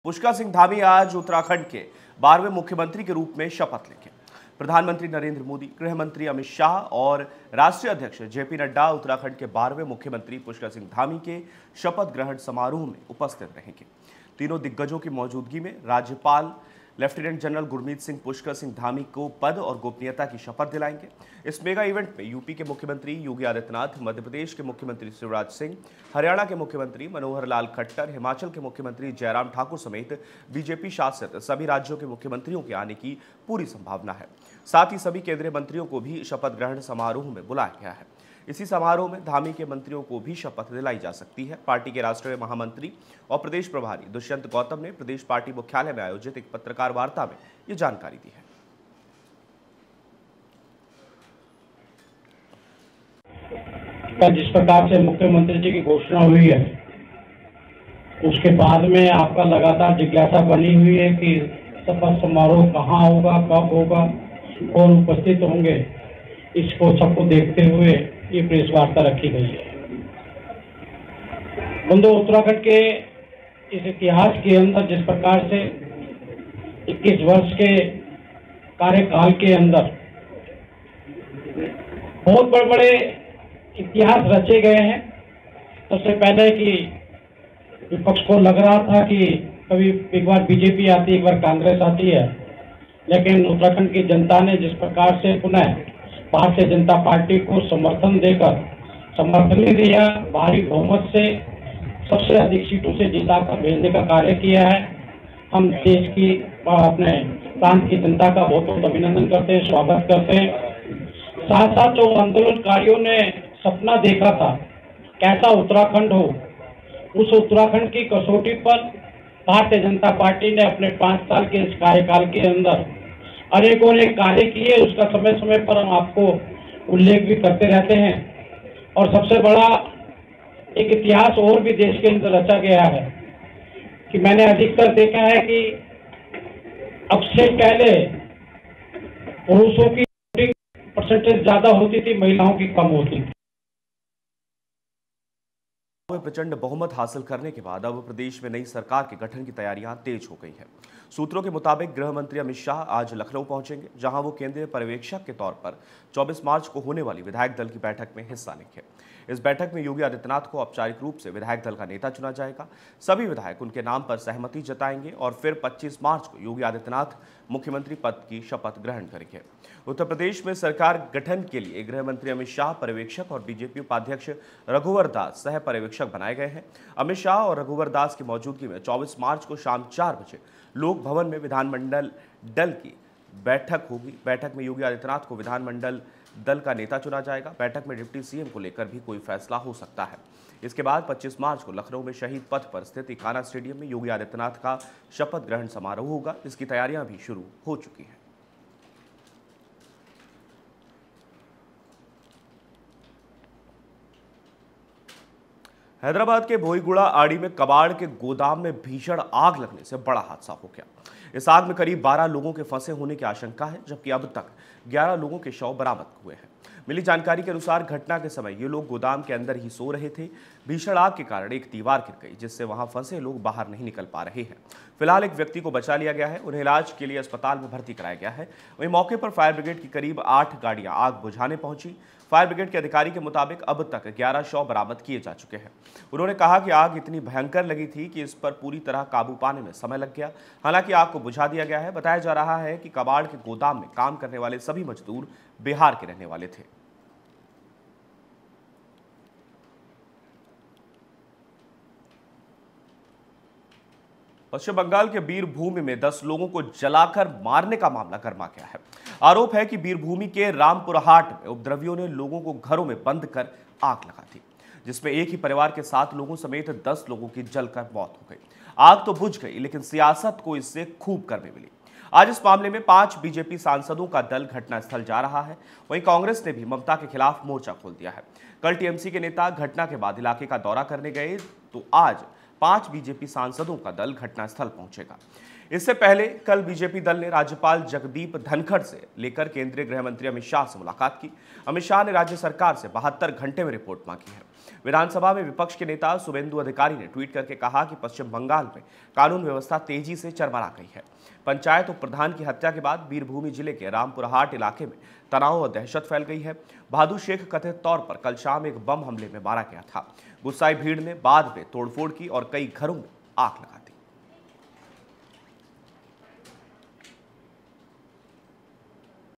पुष्कर सिंह धामी आज उत्तराखंड के 12वें मुख्यमंत्री के रूप में शपथ लेंगे। प्रधानमंत्री नरेंद्र मोदी, गृह मंत्री अमित शाह और राष्ट्रीय अध्यक्ष जेपी नड्डा उत्तराखंड के 12वें मुख्यमंत्री पुष्कर सिंह धामी के शपथ ग्रहण समारोह में उपस्थित रहेंगे। तीनों दिग्गजों की मौजूदगी में राज्यपाल लेफ्टिनेंट जनरल गुरमीत सिंह पुष्कर सिंह धामी को पद और गोपनीयता की शपथ दिलाएंगे। इस मेगा इवेंट में यूपी के मुख्यमंत्री योगी आदित्यनाथ, मध्य प्रदेश के मुख्यमंत्री शिवराज सिंह, हरियाणा के मुख्यमंत्री मनोहर लाल खट्टर, हिमाचल के मुख्यमंत्री जयराम ठाकुर समेत बीजेपी शासित सभी राज्यों के मुख्यमंत्रियों के आने की पूरी संभावना है। साथ ही सभी केंद्रीय मंत्रियों को भी शपथ ग्रहण समारोह में बुलाया गया है। इसी समारोह में धामी के मंत्रियों को भी शपथ दिलाई जा सकती है। पार्टी के राष्ट्रीय महामंत्री और प्रदेश प्रभारी दुष्यंत गौतम ने प्रदेश पार्टी मुख्यालय में आयोजित एक पत्रकार वार्ता में ये जानकारी दी है। जिस प्रकार से मुख्यमंत्री जी की घोषणा हुई है, उसके बाद में आपका लगातार जिज्ञासा बनी हुई है कि शपथ समारोह कहाँ होगा, कब होगा, कौन उपस्थित होंगे। इसको सबको देखते हुए ये प्रेस वार्ता रखी गई है। बंधु, उत्तराखंड के इस इतिहास के अंदर जिस प्रकार से 21 वर्ष के कार्यकाल के अंदर बहुत बड़े बड़े इतिहास रचे गए हैं। सबसे पहले कि विपक्ष को लग रहा था कि कभी एक बार बीजेपी आती है, एक बार कांग्रेस आती है, लेकिन उत्तराखंड की जनता ने जिस प्रकार से पुनः भारतीय जनता पार्टी को समर्थन देकर समर्थन दिया, भारी बहुमत से सबसे अधिक सीटों से जीता कर भेजने का कार्य किया है। हम देश की अपने प्रांत की जनता का बहुत बहुत अभिनंदन करते हैं, स्वागत करते हैं। साथ साथ जो आंदोलनकारियों ने सपना देखा था कैसा उत्तराखंड हो, उस उत्तराखंड की कसौटी पर भारतीय जनता पार्टी ने अपने 5 साल के इस कार्यकाल के अंदर अनेकों ने कार्य किए। उसका समय समय पर हम आपको उल्लेख भी करते रहते हैं। और सबसे बड़ा एक इतिहास और भी देश के अंदर रचा गया है कि मैंने अधिकतर देखा है कि अब से पहले पुरुषों की परसेंटेज ज्यादा होती थी, महिलाओं की कम होती थी। प्रचंड बहुमत हासिल करने के बाद अब प्रदेश में नई सरकार के गठन की तैयारियां तेज हो गई है। सूत्रों के मुताबिक गृह मंत्री अमित शाह आज लखनऊ पहुंचेंगे, जहां वो केंद्रीय पर्यवेक्षक के तौर पर 24 मार्च को होने वाली विधायक दल की बैठक में हिस्सा लेंगे। इस बैठक में योगी आदित्यनाथ को औपचारिक रूप से विधायक दल का नेता चुना जाएगा। सभी विधायक उनके नाम पर सहमति जताएंगे और फिर 25 मार्च को योगी आदित्यनाथ मुख्यमंत्री पद की शपथ ग्रहण करेंगे। उत्तर प्रदेश में सरकार गठन के लिए गृह मंत्री अमित शाह पर्यवेक्षक और बीजेपी उपाध्यक्ष रघुवर दास सह पर्यवेक्षक बनाए गए हैं। अमित शाह और रघुवर दास की मौजूदगी में 24 मार्च को शाम 4 बजे लोक भवन में विधानमंडल दल की बैठक होगी। बैठक में योगी आदित्यनाथ को विधानमंडल दल का नेता चुना जाएगा। बैठक में डिप्टी सीएम को लेकर भी कोई फैसला हो सकता है। इसके बाद 25 मार्च को लखनऊ में शहीद पथ पर स्थित इकाना स्टेडियम में योगी आदित्यनाथ का शपथ ग्रहण समारोह होगा। इसकी तैयारियां भी शुरू हो चुकी हैं। हैदराबाद के भोईगुड़ा आड़ी में कबाड़ के गोदाम में भीषण आग लगने से बड़ा हादसा हो गया। इस आग में करीब 12 लोगों के फंसे होने की आशंका है, जबकि अब तक 11 लोगों के शव बरामद हुए हैं। मिली जानकारी के अनुसार घटना के समय ये लोग गोदाम के अंदर ही सो रहे थे। भीषण आग के कारण एक दीवार गिर गई, जिससे वहां फंसे लोग बाहर नहीं निकल पा रहे हैं। फिलहाल एक व्यक्ति को बचा लिया गया है, उन्हें इलाज के लिए अस्पताल में भर्ती कराया गया है। वहीं मौके पर फायर ब्रिगेड की करीब 8 गाड़ियां आग बुझाने पहुंची। फायर ब्रिगेड के अधिकारी के मुताबिक अब तक 11 शव बरामद किए जा चुके हैं। उन्होंने कहा कि आग इतनी भयंकर लगी थी कि इस पर पूरी तरह काबू पाने में समय लग गया। हालांकि आग को बुझा दिया गया है। बताया जा रहा है कि कबाड़ के गोदाम में काम करने वाले सभी मजदूर बिहार के रहने वाले थे। पश्चिम बंगाल के बीरभूमि में 10 लोगों को जलाकर मारने का मामला गर्मा गया है। आरोप है कि बीरभूमि के रामपुरहाट में उपद्रवियों ने लोगों को घरों में बंद कर आग लगा दी, जिसमें एक ही परिवार के 7 लोगों समेत 10 लोगों की जलकर मौत हो गई। आग तो बुझ गई, लेकिन सियासत को इससे खूब गर्मी मिली। आज इस मामले में 5 बीजेपी सांसदों का दल घटनास्थल जा रहा है। वहीं कांग्रेस ने भी ममता के खिलाफ मोर्चा खोल दिया है। कल टीएमसी के नेता घटना के बाद इलाके का दौरा करने गए, तो आज 5 बीजेपी सांसदों का दल घटनास्थल पहुंचेगा। इससे पहले कल बीजेपी दल ने राज्यपाल जगदीप धनखड़ से लेकर केंद्रीय गृह मंत्री अमित शाह से मुलाकात की। अमित शाह ने राज्य सरकार से 72 घंटे में रिपोर्ट मांगी है। विधानसभा में विपक्ष के नेता शुभेंदु अधिकारी ने ट्वीट करके कहा कि पश्चिम बंगाल में कानून व्यवस्था तेजी से चरमरा गई है। पंचायत उप प्रधान की हत्या के बाद वीरभूमि जिले के रामपुरहाट इलाके में तनाव और दहशत फैल गई है। बहादुर शेख कथित तौर पर कल शाम एक बम हमले में मारा गया था। गुस्साई भीड़ ने बाद में तोड़फोड़ की और कई घरों में आग लगाई।